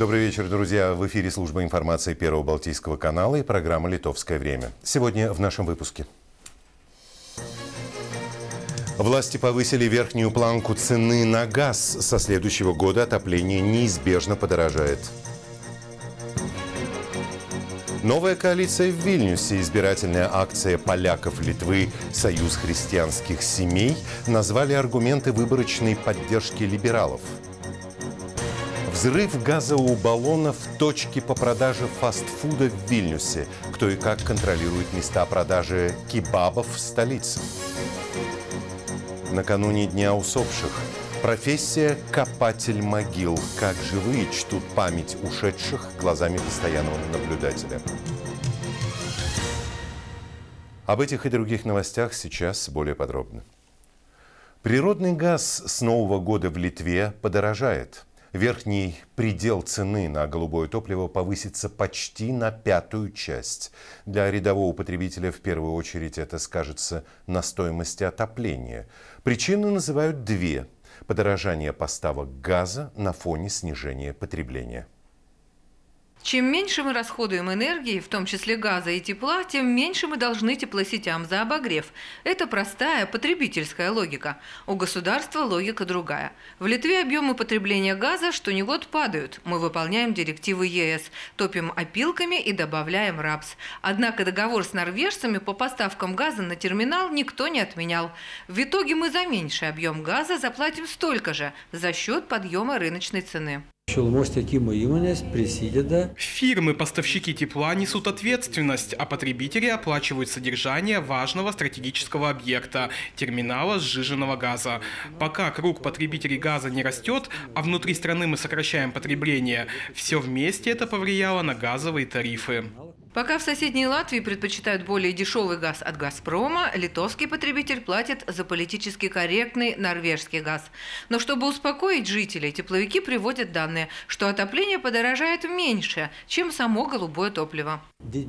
Добрый вечер, друзья. В эфире служба информации Первого Балтийского канала и программа «Литовское время». Сегодня в нашем выпуске. Власти повысили верхнюю планку цены на газ. Со следующего года отопление неизбежно подорожает. Новая коалиция в Вильнюсе, избирательная акция поляков Литвы «Союз христианских семей» назвали аргументы выборочной поддержки либералов. Взрыв газа у баллонов в точке по продаже фастфуда в Вильнюсе. Кто и как контролирует места продажи кебабов в столице. Накануне Дня усопших. Профессия «копатель могил». Как живые чтут память ушедших глазами постоянного наблюдателя. Об этих и других новостях сейчас более подробно. Природный газ с Нового года в Литве подорожает. Верхний предел цены на голубое топливо повысится почти на 1/5 часть. Для рядового потребителя в первую очередь это скажется на стоимости отопления. Причины называют две: подорожание поставок газа на фоне снижения потребления. Чем меньше мы расходуем энергии, в том числе газа и тепла, тем меньше мы должны теплосетям за обогрев. Это простая потребительская логика. У государства логика другая. В Литве объемы потребления газа что ни год падают. Мы выполняем директивы ЕС, топим опилками и добавляем рапс. Однако договор с норвежцами по поставкам газа на терминал никто не отменял. В итоге мы за меньший объем газа заплатим столько же за счет подъема рыночной цены. Фирмы-поставщики тепла несут ответственность, а потребители оплачивают содержание важного стратегического объекта – терминала сжиженного газа. Пока круг потребителей газа не растет, а внутри страны мы сокращаем потребление, все вместе это повлияло на газовые тарифы. Пока в соседней Латвии предпочитают более дешевый газ от «Газпрома», литовский потребитель платит за политически корректный норвежский газ. Но чтобы успокоить жителей, тепловики приводят данные, что отопление подорожает меньше, чем само голубое топливо.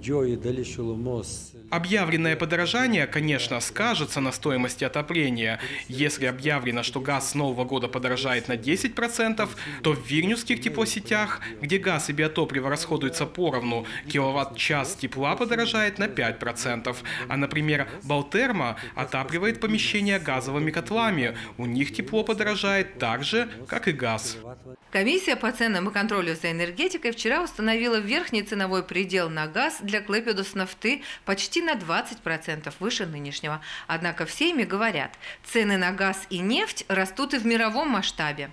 Объявленное подорожание, конечно, скажется на стоимости отопления. Если объявлено, что газ с Нового года подорожает на 10%, то в вильнюсских теплосетях, где газ и биотопливо расходуются поровну, киловатт-час тепла подорожает на 5%. А, например, Балтерма отапливает помещения газовыми котлами. У них тепло подорожает так же, как и газ. Комиссия по ценам и контролю за энергетикой вчера установила верхний ценовой предел на газ для Клайпедос-Нафты почти на 20% выше нынешнего. Однако в Сейме говорят, цены на газ и нефть растут и в мировом масштабе.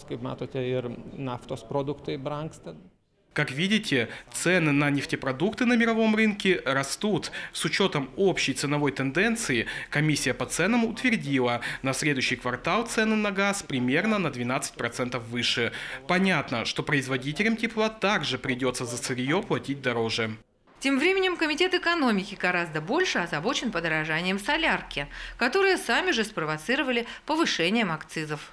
Как видите, цены на нефтепродукты на мировом рынке растут. С учетом общей ценовой тенденции, комиссия по ценам утвердила, на следующий квартал цены на газ примерно на 12% выше. Понятно, что производителям тепла также придется за сырье платить дороже. Тем временем Комитет экономики гораздо больше озабочен подорожанием солярки, которые сами же спровоцировали повышением акцизов.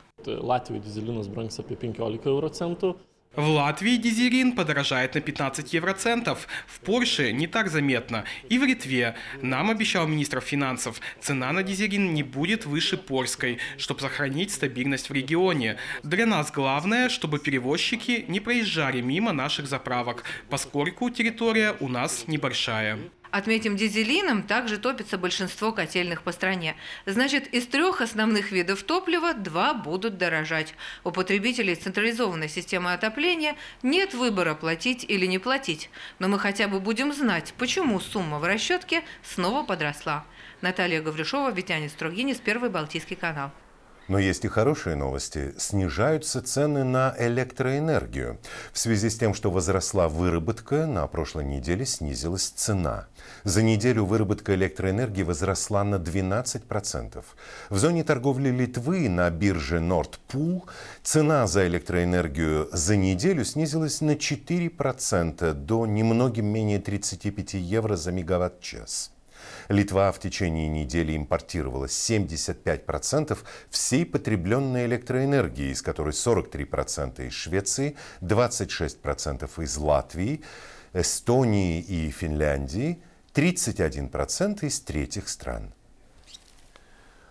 В Латвии дизелин подорожает на 15 евроцентов, в Польше не так заметно, и в Литве. Нам обещал министр финансов, цена на дизелин не будет выше польской, чтобы сохранить стабильность в регионе. Для нас главное, чтобы перевозчики не проезжали мимо наших заправок, поскольку территория у нас небольшая. Отметим, дизелином также топится большинство котельных по стране. Значит, из 3 основных видов топлива 2 будут дорожать. У потребителей централизованной системы отопления нет выбора платить или не платить. Но мы хотя бы будем знать, почему сумма в расчетке снова подросла. Наталья Гаврюшова, Витянис Строгинис, Первый Балтийский канал. Но есть и хорошие новости. Снижаются цены на электроэнергию. В связи с тем, что возросла выработка, на прошлой неделе снизилась цена. За неделю выработка электроэнергии возросла на 12%. В зоне торговли Литвы на бирже Nord Pool цена за электроэнергию за неделю снизилась на 4% до немногим менее 35 евро за мегаватт-час. Литва в течение недели импортировала 75% всей потребленной электроэнергии, из которой 43% из Швеции, 26% из Латвии, Эстонии и Финляндии, 31% из третьих стран.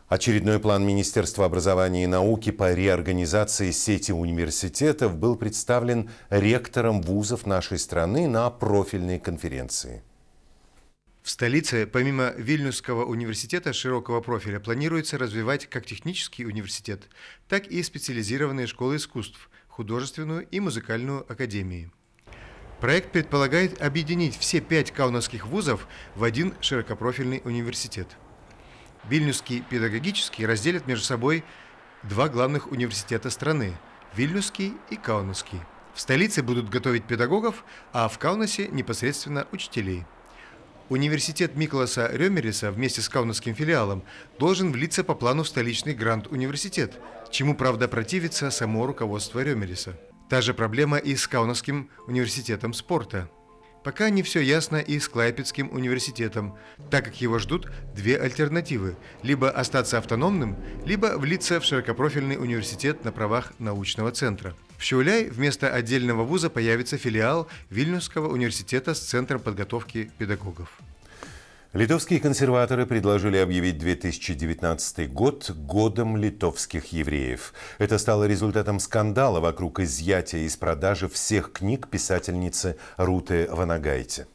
Очередной план Министерства образования и науки по реорганизации сети университетов был представлен ректором вузов нашей страны на профильной конференции. В столице, помимо Вильнюсского университета широкого профиля, планируется развивать как технический университет, так и специализированные школы искусств, художественную и музыкальную академии. Проект предполагает объединить все 5 каунасских вузов в один широкопрофильный университет. Вильнюсский педагогический разделят между собой 2 главных университета страны – Вильнюсский и Каунасский. В столице будут готовить педагогов, а в Каунасе непосредственно учителей. Университет Микласа Рёмериса вместе с каунасским филиалом должен влиться по плану в столичный Гранд-университет, чему, правда, противится само руководство Рёмериса. Та же проблема и с Каунасским университетом спорта. Пока не все ясно и с Клайпедским университетом, так как его ждут 2 альтернативы – либо остаться автономным, либо влиться в широкопрофильный университет на правах научного центра. В Šiauliai вместо отдельного вуза появится филиал Вильнюсского университета с центром подготовки педагогов. Литовские консерваторы предложили объявить 2019 год годом литовских евреев. Это стало результатом скандала вокруг изъятия из продажи всех книг писательницы Руты Ванагайте.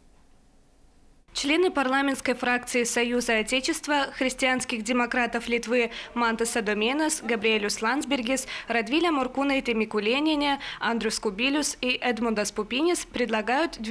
Члены парламентской фракции Союза Отечества, христианских демократов Литвы Мантас Адаменас, Габриэлюс Ландсбергис, Радвиля Моркунаитė Микулėnienė, Андрюс Кубилюс и Эдмундас Пупинис предлагают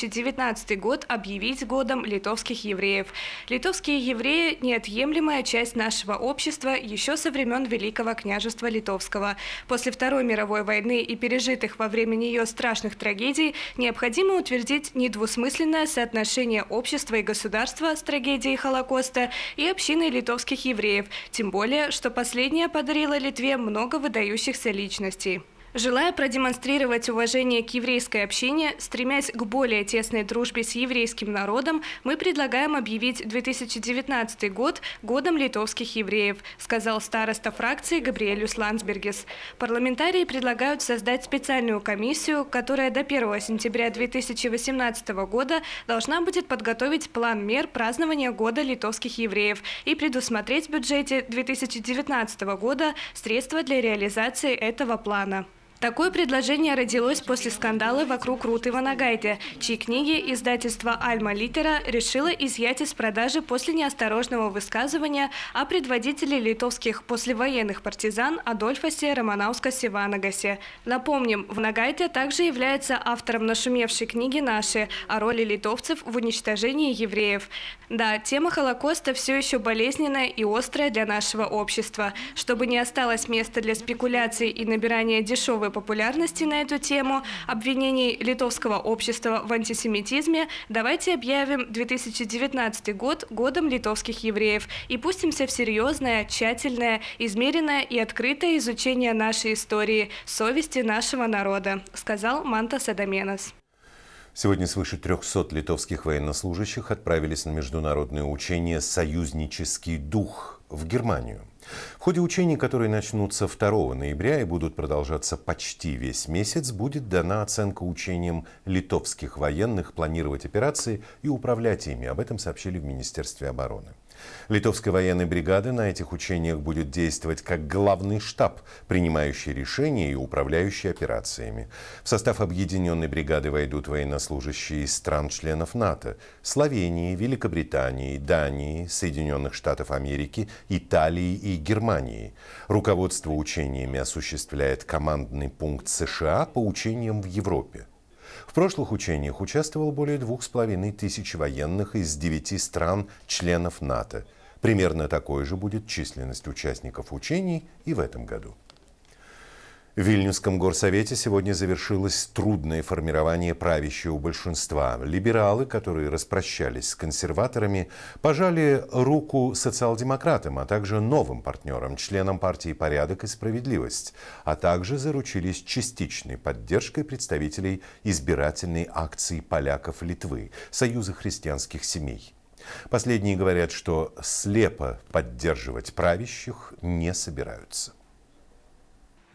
2019 год объявить годом литовских евреев. Литовские евреи – неотъемлемая часть нашего общества еще со времен Великого княжества Литовского. После Второй мировой войны и пережитых во время нее страшных трагедий необходимо утвердить недвусмысленное соотношение общества и государства с трагедией Холокоста и общиной литовских евреев, тем более, что последняя подарила Литве много выдающихся личностей. Желая продемонстрировать уважение к еврейской общине, стремясь к более тесной дружбе с еврейским народом, мы предлагаем объявить 2019 год годом литовских евреев, сказал староста фракции Габриэлюс Ландсбергис. Парламентарии предлагают создать специальную комиссию, которая до 1 сентября 2018 года должна будет подготовить план мер празднования года литовских евреев и предусмотреть в бюджете 2019 года средства для реализации этого плана. Такое предложение родилось после скандала вокруг Руты Ванагайте, чьи книги издательство «Альма Литера» решило изъять из продажи после неосторожного высказывания о предводителе литовских послевоенных партизан Адольфасе Романаускасе Ванагасе. Напомним, Ванагайте также является автором нашумевшей книги «Наши» о роли литовцев в уничтожении евреев. Да, тема Холокоста все еще болезненная и острая для нашего общества. Чтобы не осталось места для спекуляций и набирания дешевой популярности на эту тему, обвинений литовского общества в антисемитизме, давайте объявим 2019 год годом литовских евреев и пустимся в серьезное, тщательное, измеренное и открытое изучение нашей истории, совести нашего народа, сказал Мантас Адаменас. Сегодня свыше 300 литовских военнослужащих отправились на международные учения «Союзнический дух» в Германию. В ходе учений, которые начнутся 2 ноября и будут продолжаться почти весь месяц, будет дана оценка учениям литовских военных планировать операции и управлять ими. Об этом сообщили в Министерстве обороны. Литовская военная бригада на этих учениях будет действовать как главный штаб, принимающий решения и управляющий операциями. В состав объединенной бригады войдут военнослужащие из стран-членов НАТО – Словении, Великобритании, Дании, Соединенных Штатов Америки, Италии и Германии. Руководство учениями осуществляет командный пункт США по учениям в Европе. В прошлых учениях участвовало более 2500 военных из 9 стран-членов НАТО. Примерно такой же будет численность участников учений и в этом году. В Вильнюсском горсовете сегодня завершилось трудное формирование правящего большинства. Либералы, которые распрощались с консерваторами, пожали руку социал-демократам, а также новым партнерам, членам партии «Порядок и справедливость», а также заручились частичной поддержкой представителей избирательной акции поляков Литвы, Союза христианских семей. Последние говорят, что слепо поддерживать правящих не собираются.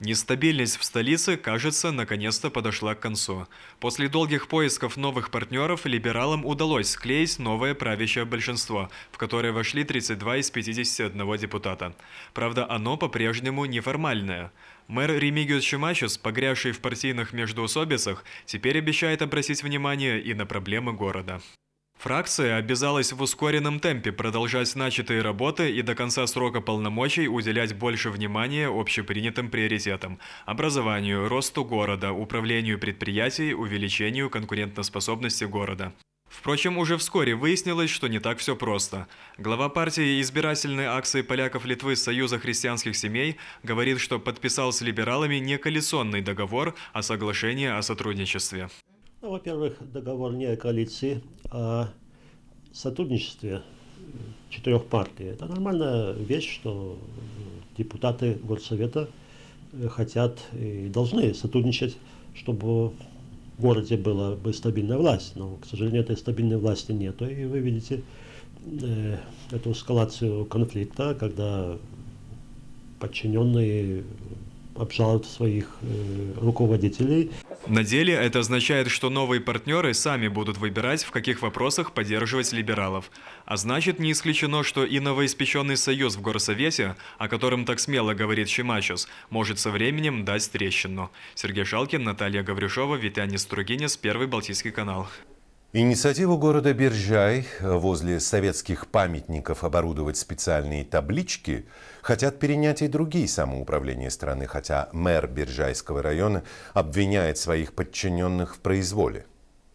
Нестабильность в столице, кажется, наконец-то подошла к концу. После долгих поисков новых партнеров либералам удалось склеить новое правящее большинство, в которое вошли 32 из 51 депутата. Правда, оно по-прежнему неформальное. Мэр Ремигиус Шимачос, погрязший в партийных междоусобицах, теперь обещает обратить внимание и на проблемы города. Фракция обязалась в ускоренном темпе продолжать начатые работы и до конца срока полномочий уделять больше внимания общепринятым приоритетам – образованию, росту города, управлению предприятий, увеличению конкурентоспособности города. Впрочем, уже вскоре выяснилось, что не так все просто. Глава партии избирательной акции поляков Литвы Союза христианских семей говорит, что подписал с либералами не коалиционный договор, а соглашение о сотрудничестве. Во-первых, договор не о коалиции, а о сотрудничестве 4 партий. Это нормальная вещь, что депутаты Горсовета хотят и должны сотрудничать, чтобы в городе была бы стабильная власть. Но, к сожалению, этой стабильной власти нет. И вы видите эту эскалацию конфликта, когда подчиненные обжалуют своих руководителей. На деле это означает, что новые партнеры сами будут выбирать, в каких вопросах поддерживать либералов. А значит, не исключено, что и новоиспеченный союз в Горсовете, о котором так смело говорит Шимачос, может со временем дать трещину. Сергей Шалкин, Наталья Гаврюшова, Витянис Тургенис, Первый Балтийский канал. Инициативу города Биржай возле советских памятников оборудовать специальные таблички хотят перенять и другие самоуправления страны, хотя мэр Биржайского района обвиняет своих подчиненных в произволе.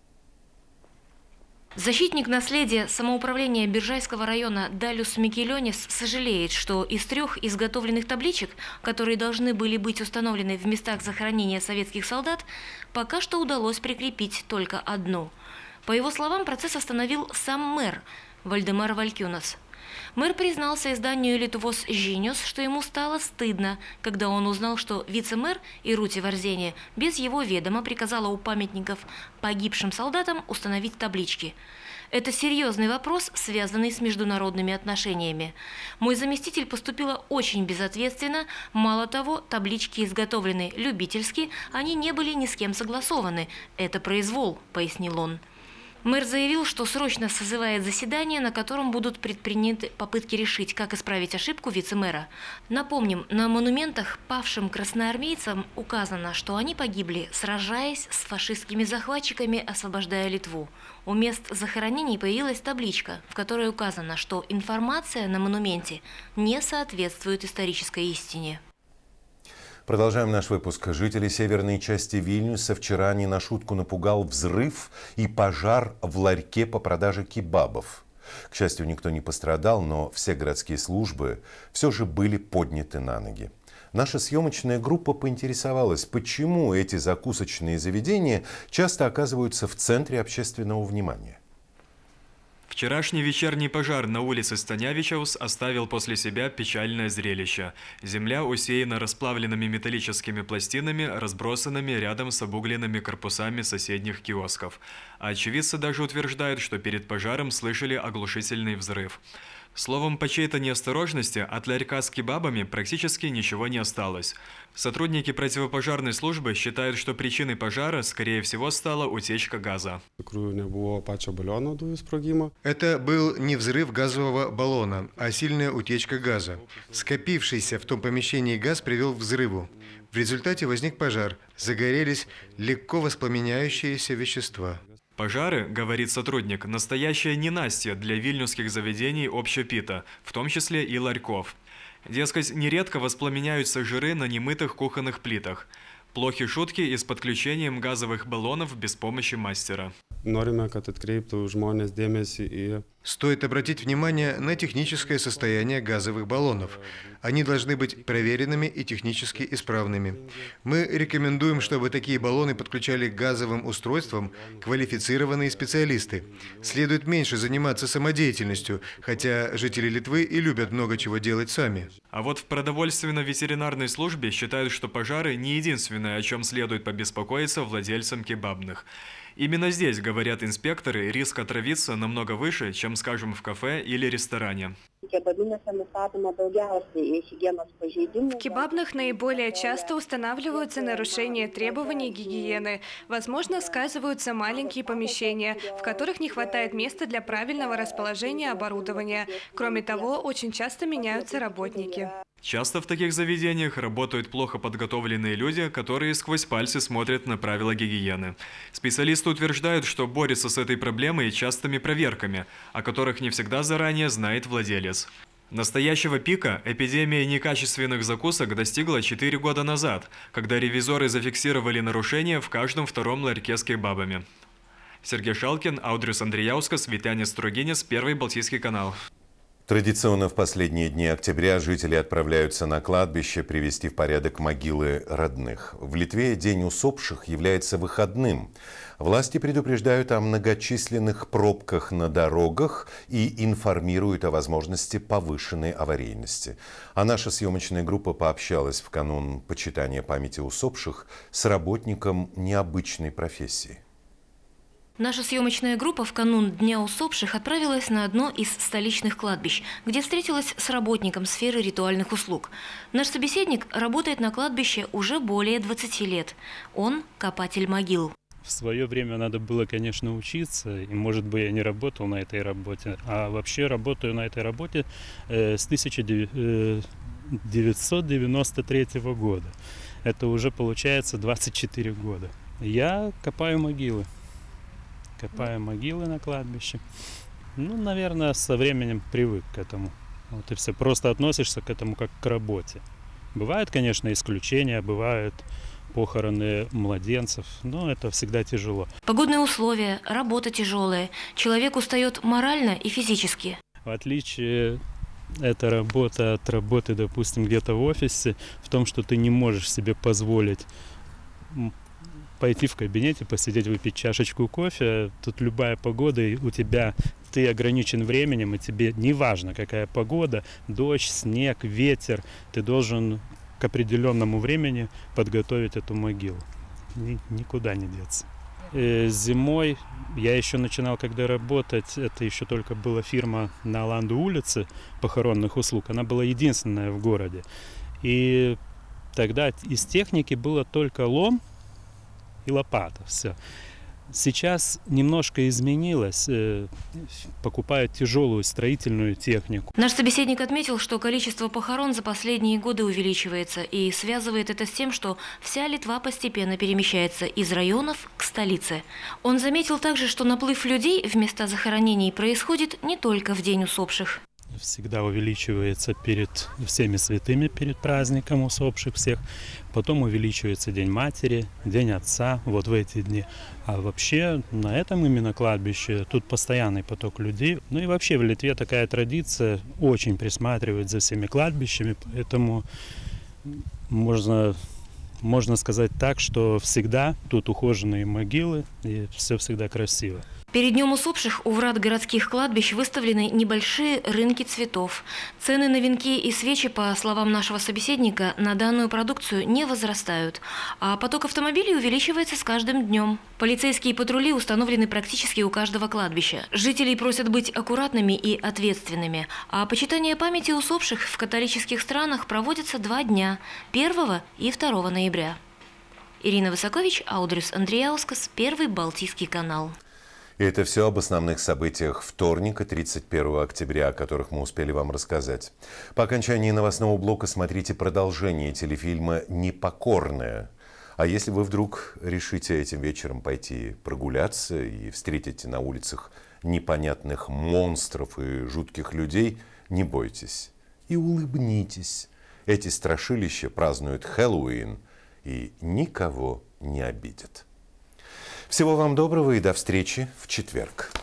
Защитник наследия самоуправления Биржайского района Далюс Микелёнис сожалеет, что из 3 изготовленных табличек, которые должны были быть установлены в местах захоронения советских солдат, пока что удалось прикрепить только одну. По его словам, процесс остановил сам мэр Вальдемар Валькюнас. Мэр признался изданию «Литвос Жиниус», что ему стало стыдно, когда он узнал, что вице-мэр Ирути Варзене без его ведома приказала у памятников погибшим солдатам установить таблички. Это серьезный вопрос, связанный с международными отношениями. Мой заместитель поступила очень безответственно. Мало того, таблички изготовлены любительски, они не были ни с кем согласованы. Это произвол, пояснил он. Мэр заявил, что срочно созывает заседание, на котором будут предприняты попытки решить, как исправить ошибку вице-мэра. Напомним, на монументах павшим красноармейцам указано, что они погибли, сражаясь с фашистскими захватчиками, освобождая Литву. У мест захоронений появилась табличка, в которой указано, что информация на монументе не соответствует исторической истине. Продолжаем наш выпуск. Жители северной части Вильнюса вчера не на шутку напугал взрыв и пожар в ларьке по продаже кебабов. К счастью, никто не пострадал, но все городские службы все же были подняты на ноги. Наша съемочная группа поинтересовалась, почему эти закусочные заведения часто оказываются в центре общественного внимания. Вчерашний вечерний пожар на улице Станявичаус оставил после себя печальное зрелище. Земля усеяна расплавленными металлическими пластинами, разбросанными рядом с обугленными корпусами соседних киосков. А очевидцы даже утверждают, что перед пожаром слышали оглушительный взрыв. Словом, по чьей-то неосторожности от ларька с кебабами практически ничего не осталось. Сотрудники противопожарной службы считают, что причиной пожара, скорее всего, стала утечка газа. Это был не взрыв газового баллона, а сильная утечка газа. Скопившийся в том помещении газ привел к взрыву. В результате возник пожар. Загорелись легко воспламеняющиеся вещества. Пожары, говорит сотрудник, настоящее ненастье для вильнюсских заведений общепита, в том числе и ларьков. Дескать, нередко воспламеняются жиры на немытых кухонных плитах. Плохи шутки и с подключением газовых баллонов без помощи мастера. Стоит обратить внимание на техническое состояние газовых баллонов. Они должны быть проверенными и технически исправными. Мы рекомендуем, чтобы такие баллоны подключали к газовым устройствам квалифицированные специалисты. Следует меньше заниматься самодеятельностью, хотя жители Литвы и любят много чего делать сами. А вот в продовольственно-ветеринарной службе считают, что пожары не единственное, о чем следует побеспокоиться владельцам кебабных. Именно здесь, говорят инспекторы, риск отравиться намного выше, чем, скажем, в кафе или ресторане. В кебабных наиболее часто устанавливаются нарушения требований гигиены. Возможно, сказываются маленькие помещения, в которых не хватает места для правильного расположения оборудования. Кроме того, очень часто меняются работники. Часто в таких заведениях работают плохо подготовленные люди, которые сквозь пальцы смотрят на правила гигиены. Специалисты утверждают, что борются с этой проблемой частыми проверками, о которых не всегда заранее знает владелец. Настоящего пика эпидемия некачественных закусок достигла 4 года назад, когда ревизоры зафиксировали нарушения в каждом втором ларьке с кебабами. Сергей Шалкин, Аудрюс Андреяускас, Витянис Строгинец, Первый Балтийский канал. Традиционно в последние дни октября жители отправляются на кладбище привести в порядок могилы родных. В Литве День усопших является выходным. Власти предупреждают о многочисленных пробках на дорогах и информируют о возможности повышенной аварийности. А наша съемочная группа пообщалась в канун почитания памяти усопших с работником необычной профессии. Наша съемочная группа в канун Дня усопших отправилась на одно из столичных кладбищ, где встретилась с работником сферы ритуальных услуг. Наш собеседник работает на кладбище уже более 20 лет. Он – копатель могил. В свое время надо было, конечно, учиться, и, может быть, я не работал на этой работе, а вообще работаю на этой работе с 1993 года. Это уже получается 24 года. Я копаю могилы. Копаю могилы на кладбище. Ну, наверное, со временем привык к этому. Вот и все. Просто относишься к этому как к работе. Бывают, конечно, исключения, бывают похороны младенцев, но это всегда тяжело. Погодные условия, работа тяжелая. Человек устает морально и физически. В отличие эта работа от работы, допустим, где-то в офисе, в том, что ты не можешь себе позволить пойти в кабинете, посидеть, выпить чашечку кофе. Тут любая погода, и у тебя ты ограничен временем, и тебе не важно, какая погода, дождь, снег, ветер, ты должен к определенному времени подготовить эту могилу. Никуда не деться. Зимой я еще начинал, когда работать, это еще только была фирма на Ланду улице похоронных услуг, она была единственная в городе. И тогда из техники было только лом и лопата, все. Сейчас немножко изменилось, покупают тяжелую строительную технику. Наш собеседник отметил, что количество похорон за последние годы увеличивается и связывает это с тем, что вся Литва постепенно перемещается из районов к столице. Он заметил также, что наплыв людей в места захоронений происходит не только в День усопших. Всегда увеличивается перед всеми святыми, перед праздником усопших всех. Потом увеличивается День матери, День отца, вот в эти дни. А вообще на этом именно кладбище тут постоянный поток людей. Ну и вообще в Литве такая традиция очень присматривать за всеми кладбищами. Поэтому можно сказать так, что всегда тут ухоженные могилы и все всегда красиво. Перед Днем усопших у врат городских кладбищ выставлены небольшие рынки цветов. Цены на венки и свечи, по словам нашего собеседника, на данную продукцию не возрастают. А поток автомобилей увеличивается с каждым днем. Полицейские патрули установлены практически у каждого кладбища. Жителей просят быть аккуратными и ответственными. А почитание памяти усопших в католических странах проводится 2 дня – 1 и 2 ноября. Ирина Высокович, Аудрюс Андреяускас, Первый Балтийский канал. И это все об основных событиях вторника, 31 октября, о которых мы успели вам рассказать. По окончании новостного блока смотрите продолжение телефильма «Непокорная». А если вы вдруг решите этим вечером пойти прогуляться и встретите на улицах непонятных монстров и жутких людей, не бойтесь и улыбнитесь. Эти страшилища празднуют Хэллоуин и никого не обидят. Всего вам доброго и до встречи в четверг.